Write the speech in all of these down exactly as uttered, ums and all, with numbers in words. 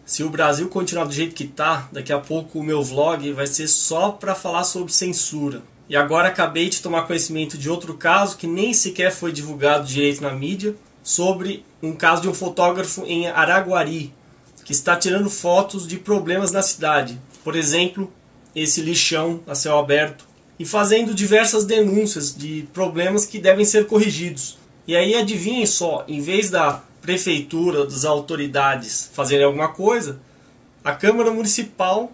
Se o Brasil continuar do jeito que está, daqui a pouco o meu vlog vai ser só para falar sobre censura. E agora acabei de tomar conhecimento de outro caso que nem sequer foi divulgado direito na mídia, sobre um caso de um fotógrafo em Araguari, que está tirando fotos de problemas na cidade. Por exemplo, esse lixão a céu aberto, e fazendo diversas denúncias de problemas que devem ser corrigidos. E aí adivinhem só, em vez da prefeitura, das autoridades fazerem alguma coisa, a Câmara Municipal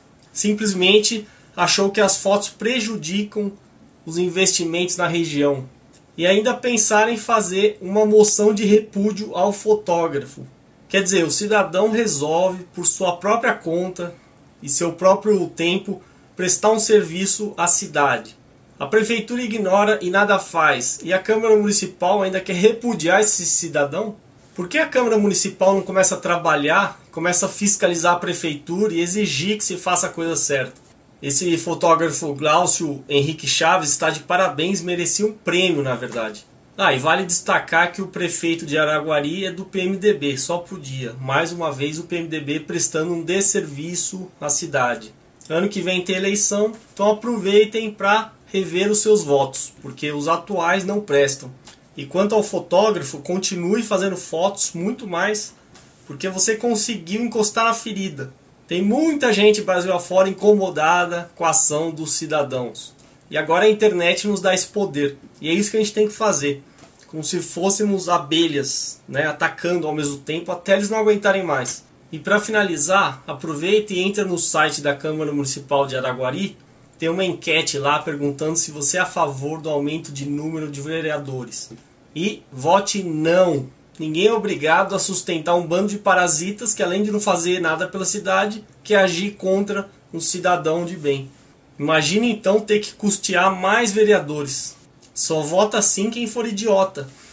simplesmente achou que as fotos prejudicam os investimentos na região. E ainda pensaram em fazer uma moção de repúdio ao fotógrafo. Quer dizer, o cidadão resolve, por sua própria conta e seu próprio tempo, prestar um serviço à cidade. A prefeitura ignora e nada faz. E a Câmara Municipal ainda quer repudiar esse cidadão? Por que a Câmara Municipal não começa a trabalhar, começa a fiscalizar a prefeitura e exigir que se faça a coisa certa? Esse fotógrafo Glaucio Henrique Chaves está de parabéns, merecia um prêmio, na verdade. Ah, e vale destacar que o prefeito de Araguari é do P M D B, só podia. Mais uma vez o P M D B prestando um desserviço à cidade. Ano que vem tem eleição, então aproveitem para rever os seus votos, porque os atuais não prestam. E quanto ao fotógrafo, continue fazendo fotos muito mais, porque você conseguiu encostar na ferida. Tem muita gente Brasil afora incomodada com a ação dos cidadãos. E agora a internet nos dá esse poder. E é isso que a gente tem que fazer. Como se fôssemos abelhas, né, atacando ao mesmo tempo até eles não aguentarem mais. E para finalizar, aproveita e entra no site da Câmara Municipal de Araguari. Tem uma enquete lá perguntando se você é a favor do aumento de número de vereadores. E vote não. Ninguém é obrigado a sustentar um bando de parasitas que, além de não fazer nada pela cidade, quer agir contra um cidadão de bem. Imagine então ter que custear mais vereadores. Só vota sim quem for idiota.